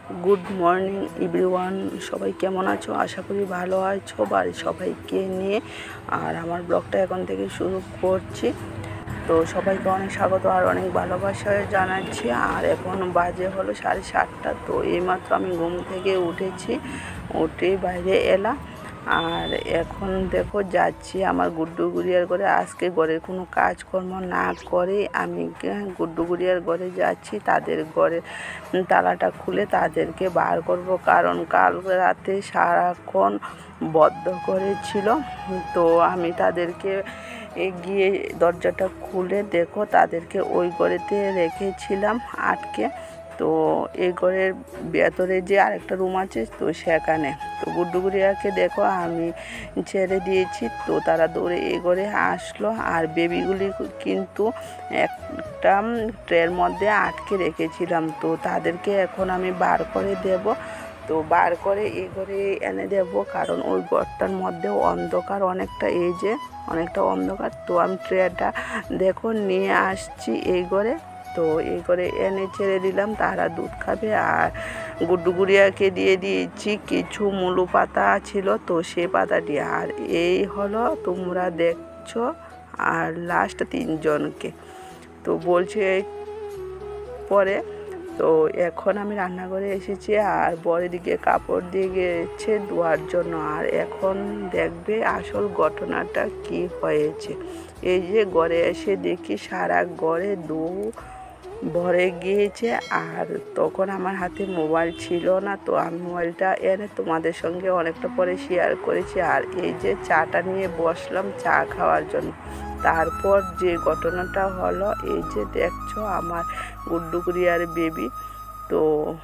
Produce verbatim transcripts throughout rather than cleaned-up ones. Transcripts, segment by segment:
Good morning everyone, সবাই কেমন আছো? আশা করি ভালো আছো। বাড়ির সবাইকে নিয়ে আর আমার ব্লগটা এখন থেকে শুরু করছি। তো সবাইকে অনেক স্বাগত আর অনেক ভালোবাসা জানাচ্ছি। আর এখন বাজে হলো সাড়ে সাতটা। তো এইমাত্র আমি ঘুম থেকে উঠেছি, উঠে বাইরে এলাম। আর এখন দেখো যাচ্ছি আমার গুড্ডু গুড়িয়ার ঘরে। আজকে ঘরের কোনো কাজকর্ম না করে আমি গুড্ডু গুড়িয়ার ঘরে যাচ্ছি। তাদের ঘরে তালাটা খুলে তাদেরকে বার করব, কারণ কাল রাতে সারাক্ষণ বদ্ধ করেছিল। তো আমি তাদেরকে গিয়ে দরজাটা খুলে দেখো তাদেরকে ওই ঘরেতে রেখেছিলাম আটকে। তো এই ঘরের ভেতরে যে আরেকটা রুম আছে তো সেখানে তো গুড্ডু গুড়িয়াকে দেখো আমি ছেড়ে দিয়েছি। তো তারা দৌড়ে এই ঘরে আসলো। আর বেবিগুলি কিন্তু একটা ট্রের মধ্যে আটকে রেখেছিলাম, তো তাদেরকে এখন আমি বার করে দেব। তো বার করে এই ঘরে এনে দেব, কারণ ওই ঘরটার মধ্যে অন্ধকার অনেকটা, এই যে অনেকটা অন্ধকার। তো আমি ট্রেটা দেখো নিয়ে আসছি এই ঘরে। তো এই করে এনে ছেড়ে দিলাম, তারা দুধ খাবে। আর গুড্ডু গুড়িয়াকে দিয়ে দিয়েছি কিছু মুলু পাতা ছিল, তো সে পাতাটি। আর এই হলো তোমরা দেখছো আর লাস্ট তিনজনকে তো বলছে পরে। তো এখন আমি রান্নাঘরে এসেছি আর বরের দিকে কাপড় দিয়ে গেছে ধোয়ার জন্য। আর এখন দেখবে আসল ঘটনাটা কি হয়েছে। এই যে ঘরে এসে দেখি সারা ঘরে দু ভরে গিয়েছে। আর তখন আমার হাতে মোবাইল ছিল না, তো আমি মোবাইলটা এনে তোমাদের সঙ্গে অনেকটা পরে শেয়ার করেছি। আর এই যে চাটা নিয়ে বসলাম চা খাওয়ার জন্য। তারপর যে ঘটনাটা হলো, এই যে দেখছো আমার গুড্ডু গুড়িয়ার বেবি। তো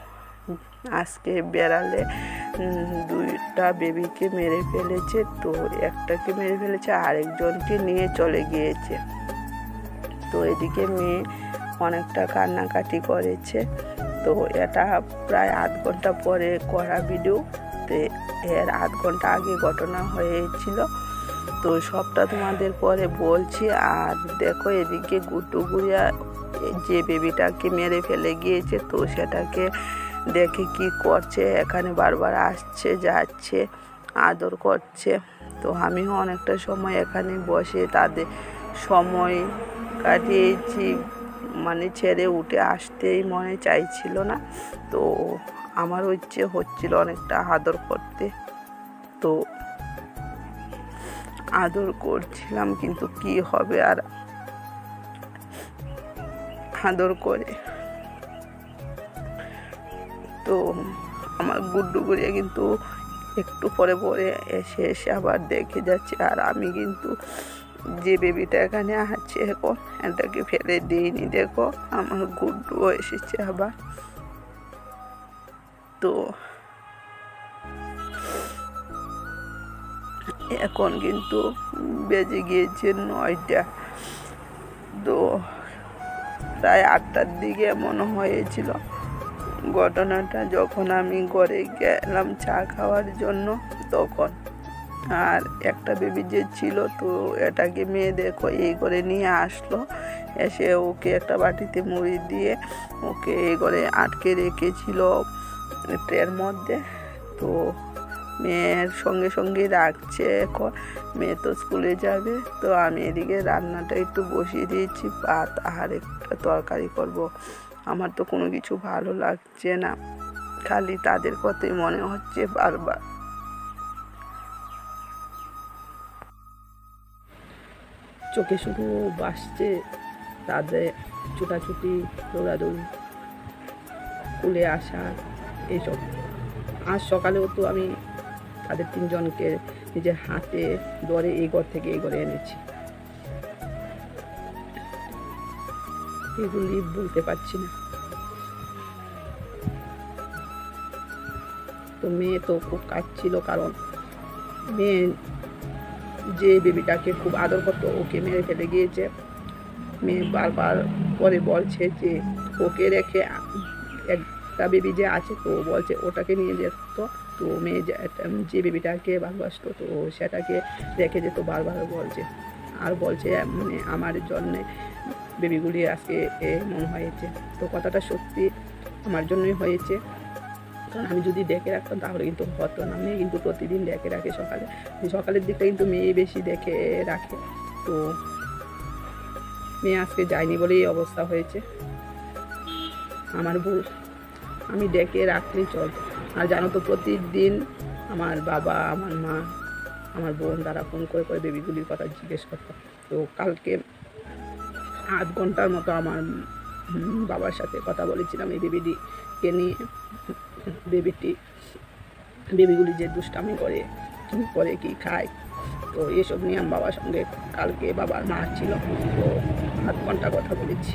আজকে বেড়ালে দুইটা বেবিকে মেরে ফেলেছে। তো একটাকে মেরে ফেলেছে, আরেকজনকে নিয়ে চলে গিয়েছে। তো এদিকে মেয়ে অনেকটা কান্নাকাটি করেছে। তো এটা প্রায় আধ ঘন্টা পরে করা ভিডিও, তো এর আধ ঘন্টা আগে ঘটনা হয়েছিল। তো সবটা তোমাদের পরে বলছি। আর দেখো এদিকে গুড্ডু গুড়িয়া যে বেবিটাকে মেরে ফেলে গিয়েছে, তো সেটাকে দেখে কি করছে, এখানে বারবার আসছে যাচ্ছে, আদর করছে। তো আমিও অনেকটা সময় এখানে বসে তাদের সময় কাটিয়েছি, মানে ছেড়ে উঠে আসতেই মনে চাইছিল না। তো আমার ইচ্ছে হচ্ছিল অনেকটা আদর করতে, তো আদর করছিলাম, কিন্তু কি হবে আর আদর করে। তো আমার গুড্ডু গুড়িয়া কিন্তু একটু পরে পরে এসে এসে আবার দেখে যাচ্ছে। আর আমি কিন্তু যে বেবিটা এখানে আছে এখন এটাকে ফেলে দিইনি। দেখো আমার গুড্ডু এসেছে আবার। তো এখন কিন্তু বেজে গিয়েছে নয়টা। তো প্রায় আটটার দিকে মনে হয়েছিল ঘটনাটা, যখন আমি ঘরে গেলাম চা খাওয়ার জন্য তখন। আর একটা বেবি যে ছিল, তো এটাকে মেয়ে দেখো এই করে নিয়ে আসলো, এসে ওকে একটা বাটিতে মুড়ি দিয়ে ওকে এই করে আটকে রেখেছিল ট্রের মধ্যে। তো মেয়ের সঙ্গে সঙ্গে রাখছে, এখন মেয়ে তো স্কুলে যাবে। তো আমি এদিকে রান্নাটা একটু বসিয়ে দিয়েছি, ভাত আর একটা তরকারি করব। আমার তো কোনো কিছু ভালো লাগছে না, খালি তাদের কথাই মনে হচ্ছে বারবার। চোখে শুধু বাসছে তাদের ছুটাছুটি, দৌড়াদৌড়ি, স্কুলে আসা এইসব। আজ সকালেও তো আমি তাদের তিনজনকে নিজের হাতে ধরে এই ঘর থেকে এই ঘরে এনেছি। এগুলি বলতে পারছি না। তো মেয়ে তো খুব কাঁদছিল, কারণ মেয়ে যে বেবিটাকে খুব আদর করতো ওকে মেরে ফেলে গিয়েছে। মেয়ে বারবার পরে বলছে যে ওকে রেখে একটা বেবি যে আছে, তো বলছে ওটাকে নিয়ে যেত। তো মেয়ে যে বেবিটাকে ভালোবাসতো তো সেটাকে রেখে যেত বারবার বলছে। আর বলছে মানে আমার জন্যে বেবিগুলি আজকে এমন হয়েছে। তো কথাটা সত্যি আমার জন্যই হয়েছে। কারণ আমি যদি ডেকে রাখতাম তাহলে কিন্তু হতো না। মেয়ে কিন্তু প্রতিদিন ডেকে রাখে সকালে, সকালের দিকটা কিন্তু মেয়ে বেশি ডেকে রাখে। তো মেয়ে আজকে যায়নি বলেই অবস্থা হয়েছে। আমার ভুল, আমি ডেকে রাখলেই চলতো। আর জানো তো প্রতিদিন আমার বাবা, আমার মা, আমার বোন তারা ফোন করে করে বেবিগুলির কথা জিজ্ঞেস করতো। তো কালকে আধ ঘন্টার মতো আমার বাবার সাথে কথা বলেছিলাম এই বেবিটিকে নিয়ে। বেবিটি বেবিগুলি যে দুষ্টামি করে, কী করে, কী খায়, তো এসব নিয়ে আমি বাবার সঙ্গে কালকে বাবার মা ছিল, তো আধ ঘন্টা কথা বলেছি।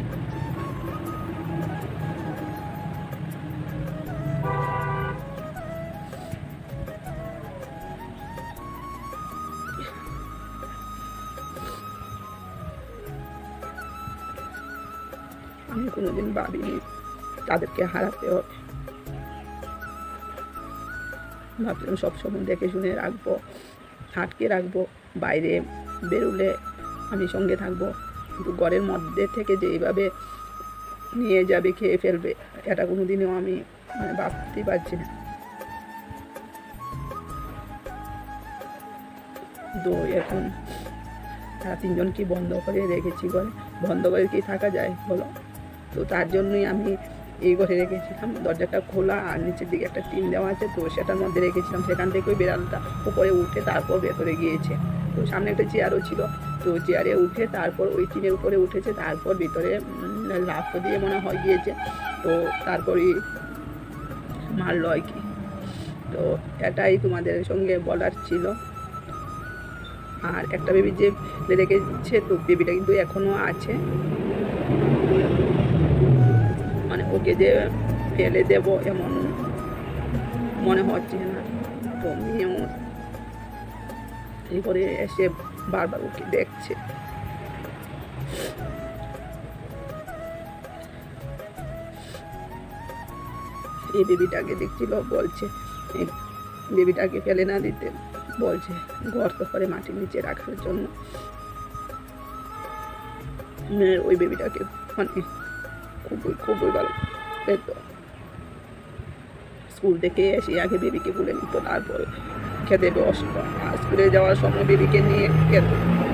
আমি কোনোদিন ভাবিনি তাদেরকে হারাতে হবে। ভাবছিলাম সবসময় দেখে শুনে রাখবো, আটকে রাখবো, বাইরে বেরোলে আমি সঙ্গে থাকবো, কিন্তু ঘরের মধ্যে থেকে যে এইভাবে নিয়ে যাবে, খেয়ে ফেলবে, এটা কোনোদিনও আমি মানে ভাবতেই পারছি না। তো এখন তারা তিনজনকে বন্ধ করে রেখেছি ঘরে। বন্ধ করে কি থাকা যায় বলো? তো তার জন্যই আমি এই ঘরে রেখেছিলাম। দরজাটা খোলা আর নিচের দিকে একটা টিন দেওয়া আছে, তো সেটার মধ্যে রেখেছিলাম। সেখান থেকে ওই বিড়ালটা উপরে উঠে তারপর ভেতরে গিয়েছে। তো সামনে একটা চেয়ারও ছিল, তো চেয়ারে উঠে তারপর ওই টিনের উপরে উঠেছে, তারপর ভিতরে লাফ দিয়ে মনে হয় গিয়েছে। তো তারপরই মারলো আর কি। তো এটাই তোমাদের সঙ্গে বলার ছিল। আর একটা বেবি যে রেখেছে, তো বেবিটা কিন্তু এখনও আছে, মানে ওকে যে ফেলে দেব এমন মনে হচ্ছে না। তো মেয়েও এই করে এসে বারবার ওকে দেখছে। এই বেবিটাকে দেখছিল, বলছে বেবিটাকে ফেলে না দিতে, বলছে গর্ত করে মাটির নিচে রাখার জন্য। ওই বেবিটাকে মানে খুবই খুবই ভালো পেত। স্কুল থেকে এসে আগে বেবিকে বলে নিত, তারপর খেতে বসতো। আর স্কুলে যাওয়ার সময় বেবিকে নিয়ে খেত।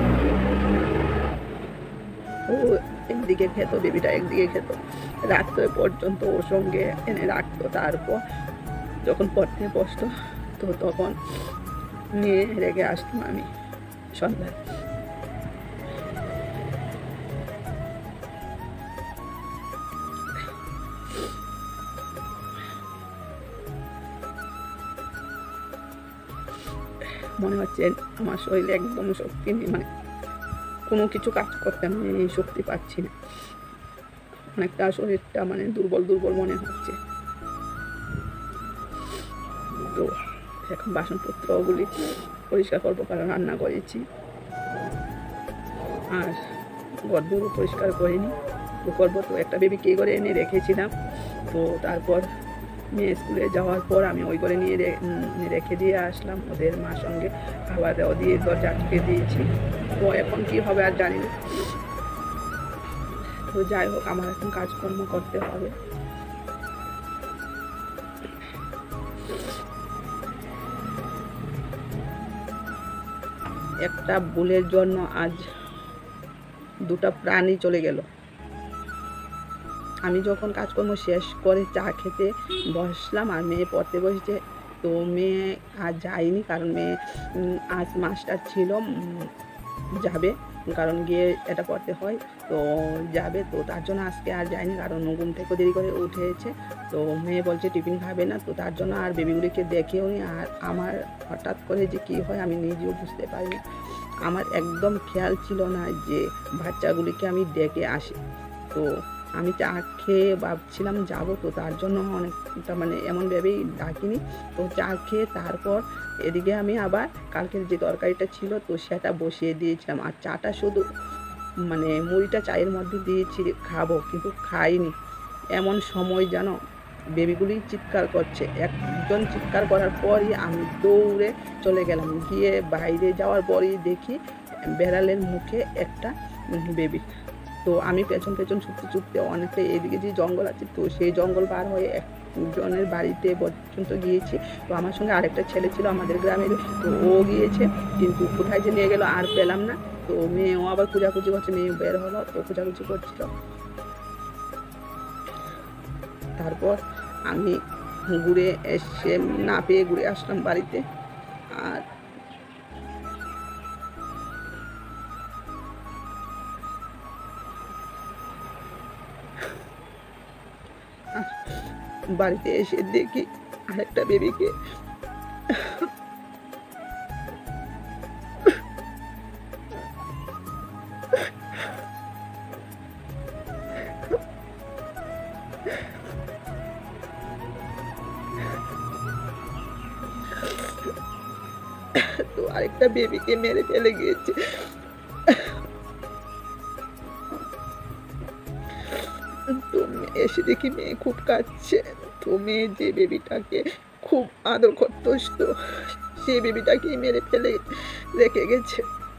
ও একদিকে খেত, বেবিটা একদিকে খেত, রাখতো পর্যন্ত ওর সঙ্গে এনে রাখতো। তারপর যখন পড়তে বসতো তো তখন নিয়ে রেখে আসতাম আমি সন্ধ্যায়। মনে হচ্ছে আমার শরীরে একদম শক্তি নেই, মানে কোনো কিছু কাজ করতে আমি শক্তি পাচ্ছি না। অনেকটা শরীরটা মানে দুর্বল দুর্বল মনে হচ্ছে। তো এখন বাসনপত্রগুলি পরিষ্কার করবো, কারণ রান্না করেছি। আর ঘরদোরও পরিষ্কার করিনি, তো করবো। তো একটা বেবিকে এই ঘরে এনে রেখেছিলাম। তো তারপর মেয়ে স্কুলে যাওয়ার পর আমি ওই ঘরে নিয়ে রেখে দিয়ে আসলাম ওদের মার সঙ্গে, খাবার দেওয়া দিয়ে দরজা আটকে দিয়েছি। তো এখন কি হবে আর জানি না। তো যাই হোক, আমার এখন কাজকর্ম করতে হবে। একটা ভুলের জন্য আজ দুটা প্রাণী চলে গেল। আমি যখন কাজকর্ম শেষ করে চা খেতে বসলাম আর মেয়ে পড়তে বসেছে, তো মেয়ে আজ যায়নি, কারণ মেয়ে আজ মাস্টার ছিল, যাবে, কারণ গিয়ে এটা পড়তে হয়, তো যাবে। তো তার জন্য আজকে আর যায়নি, কারণ ঘুম থেকে দেরি করে উঠেছে। তো মেয়ে বলছে টিফিন খাবে না, তো তার জন্য আর বেবিগুলিকে দেখেও নি। আর আমার হঠাৎ করে যে কী হয় আমি নিজেও বুঝতে পারি না। আমার একদম খেয়াল ছিল না যে বাচ্চাগুলিকে আমি ডেকে আসি। তো আমি চা খেয়ে ভাবছিলাম যাবো, তো তার জন্য অনেকটা মানে এমন ভেবেই ডাকিনি। তো চা খেয়ে তারপর এদিকে আমি আবার কালকের যে তরকারিটা ছিল তো সেটা বসিয়ে দিয়েছিলাম। আর চাটা শুধু মানে মুড়িটা চায়ের মধ্যে দিয়েছি খাবো, কিন্তু খাইনি। এমন সময় যেন বেবিগুলি চিৎকার করছে। একজন চিৎকার করার পরই আমি দৌড়ে চলে গেলাম। গিয়ে বাইরে যাওয়ার পরই দেখি বেড়ালের মুখে একটা বেবি। তো আমি পেছন পেছন ছুটতে ছুটতে অনেকটা এদিকে যে জঙ্গল আছে তো সেই জঙ্গল পার হয়ে একজনের বাড়িতে পর্যন্ত গিয়েছি। তো আমার সঙ্গে আরেকটা ছেলে ছিল আমাদের গ্রামের, তো ও গিয়েছে, কিন্তু কোথায় যে নিয়ে গেল আর পেলাম না। তো মেয়েও আবার খোঁজাখুঁজি করছে, মেয়ে বের হলো তো খোঁজাখুঁজি করছিল। তারপর আমি ঘুরে এসে না পেয়ে ঘুরে আসলাম বাড়িতে। আর বাড়িতে এসে দেখি আরেকটা বেবিকে তো আরেকটা বেবিকে মেরে ফেলে গিয়েছে। তো এসে দেখি মেয়ে খুব কাঁদছে। তো মেয়ে যে বেবিটাকে খুব আদর করতো তো সেই বেবিটাকে মেরে ফেলে রেখে গেছে।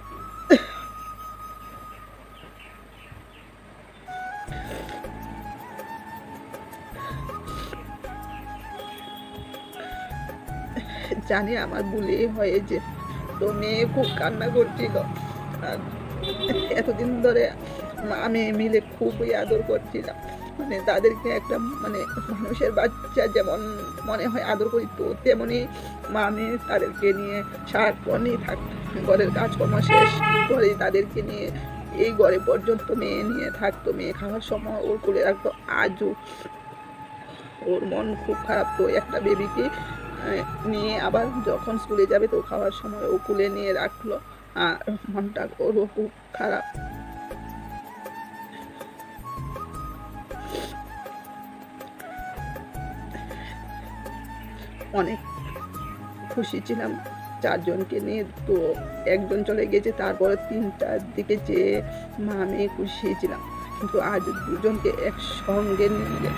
জানি আমার ভুলে হয়েছে। তো মেয়ে খুব কান্না করছিল। আর এতদিন ধরে মা মেয়ে মিলে খুবই আদর করছিলাম, মানে তাদেরকে একটা মানে মানুষের বাচ্চা যেমন মনে হয় আদর করি, তো তেমনি মা মেয়ে তাদেরকে নিয়ে সারাক্ষণই থাকতো। ঘরের কাজকর্ম শেষ করে তাদেরকে নিয়ে এই ঘরে পর্যন্ত মেয়ে নিয়ে থাকতো। মেয়ে খাওয়ার সময় ওর কোলে রাখতো। আজও ওর মন খুব খারাপ। তো একটা বেবিকে নিয়ে আবার যখন স্কুলে যাবে তো খাওয়ার সময় ও কুলে নিয়ে রাখলো, আর মনটা ওরও খুব খারাপ। অনেক খুশি ছিলাম চারজনকে নিয়ে। তো একজন চলে গেছে, তারপরে তিনটার দিকে যে মা মেয়ে খুশি ছিলাম, কিন্তু আজ দুজনকে একসঙ্গে নিয়ে গেল।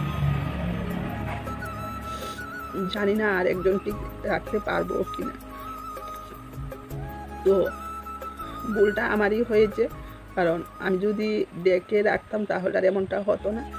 জানি না আর একজনকে রাখতে পারবো কিনা। তো ভুলটা আমারই হয়েছে, কারণ আমি যদি ডেকে রাখতাম তাহলে আর এমনটা হতো না।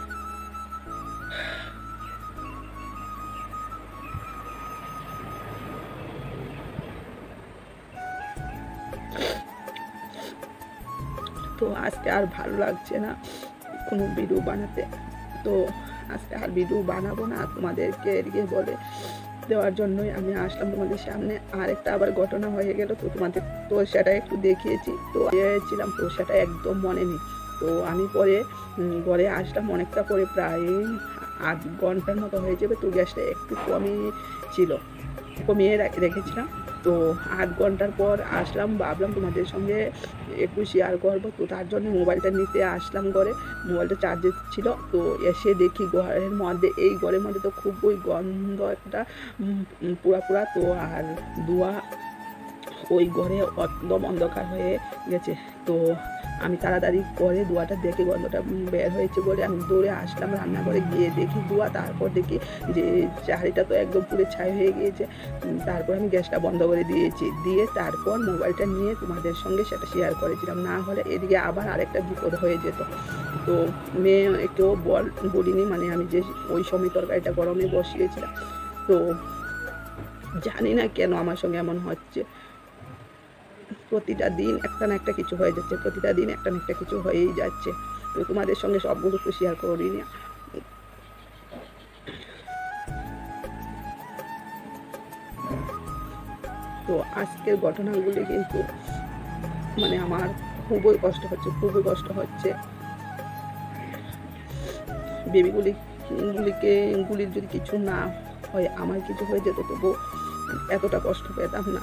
তো আজকে আর ভালো লাগছে না কোনো ভিডিও বানাতে। তো আজকে আর ভিডিও বানাবো না, তোমাদেরকে এদিকে বলে দেওয়ার জন্যই আমি আসলাম তোমাদের সামনে। আর একটা আবার ঘটনা হয়ে গেল, তো তোমাদের তো সেটা একটু দেখিয়েছি। তো ছিলাম তো সেটা একদম মনে নেই। তো আমি পরে ঘরে আসলাম অনেকটা পরে, প্রায় আধ ঘন্টার মতো হয়ে যাবে। তো গ্যাসটা একটু কমই ছিল, কমিয়ে রেখেছিলাম। তো আধ ঘন্টার পর আসলাম, ভাবলাম তোমাদের সঙ্গে একটু শেয়ার করবো। তো তার জন্য মোবাইলটা নিতে আসলাম ঘরে, মোবাইলটা চার্জে ছিল। তো এসে দেখি ঘরের মধ্যে, এই ঘরের মধ্যে তো খুবই গন্ধ একটা পুরা পুরা। তো আর ধোঁয়া, ওই ঘরে একদম অন্ধকার হয়ে গেছে। তো আমি তাড়াতাড়ি করে ধোঁয়াটা দেখে, গন্ধটা বের হয়েছে বলে আমি দৌড়ে আসলাম রান্নাঘরে, গিয়ে দেখি ধোঁয়া। তারপর দেখি যে চারিটা তো একদম পুরো ছাই হয়ে গিয়েছে। তারপর আমি গ্যাসটা বন্ধ করে দিয়েছি, দিয়ে তারপর মোবাইলটা নিয়ে তোমাদের সঙ্গে সেটা শেয়ার করেছিলাম, না হলে এদিকে আবার আরেকটা বিপদ হয়ে যেত। তো মেয়েকেও বল বলিনি, মানে আমি যে ওই সময় তরকারিটা গরমে বসিয়েছিলাম। তো জানি না কেন আমার সঙ্গে এমন হচ্ছে, প্রতিটা দিন একটা না একটা কিছু হয়ে যাচ্ছে, প্রতিটা দিন একটা না একটা কিছু হয়েই যাচ্ছে। তো তোমাদের সঙ্গে সবগুলো তো শেয়ার করি না। তো আজকের ঘটনাগুলি কিন্তু মানে আমার খুবই কষ্ট হচ্ছে, খুবই কষ্ট হচ্ছে। বেবিগুলি গুলিকে গুলির যদি কিছু না হয়, আমার কিছু হয়ে যেত, তবু এতটা কষ্ট পেতাম না।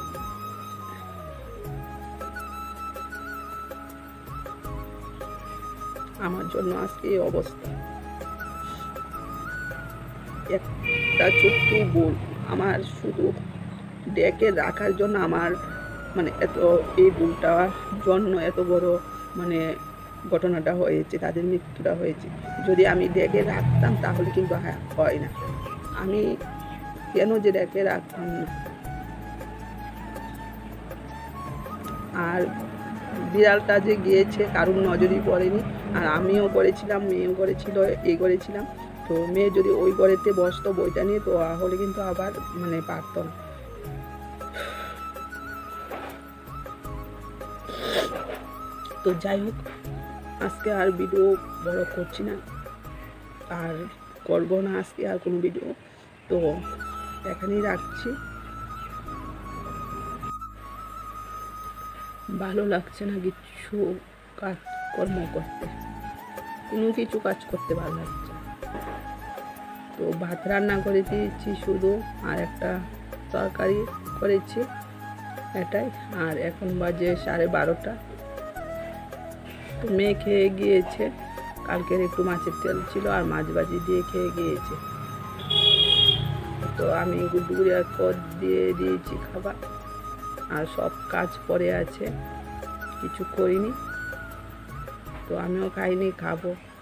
আমার জন্য আজকে এই অবস্থা। একটা ছোট্ট ভুল আমার, শুধু ডেকে রাখার জন্য আমার মানে এত এই ভুলটার জন্য এত বড় মানে ঘটনাটা হয়েছে, তাদের মৃত্যুটা হয়েছে। যদি আমি ডেকে রাখতাম তাহলে কিন্তু হয় না। আমি কেন যে ডেকে রাখতাম না। আর বিড়ালটা যে গিয়েছে কারুর নজরই পড়েনি। আর আমিও করেছিলাম, মেয়েও করেছিল, এই করেছিলাম। তো মেয়ে যদি ওই ঘরেতে বসতো বইটা নিয়ে, তো তাহলে কিন্তু আবার মানে পারত না। তো যাই হোক, আজকে আর ভিডিও বড় করছি না, আর করব না আজকে আর কোনো ভিডিও। তো এখানেই রাখছি। ভালো লাগছে না কিছু কাজকর্ম করতে, কোনো কিছু কাজ করতে ভালো লাগছে। তো ভাত রান্না করে দিয়েছি শুধু, আর একটা তরকারি করেছি, এটাই। আর এখন বাজে সাড়ে বারোটা। তো মেয়ে খেয়ে গিয়েছে, কালকের একটু মাছের তেল ছিল আর মাছ ভাজি দিয়ে খেয়ে গিয়েছে। তো আমি গুড্ডুগুড়িয়া কর দিয়ে দিয়েছি খাবার, আর সব কাজ পড়ে আছে, কিছু করিনি। তো আমিও খাইনি, খাবো।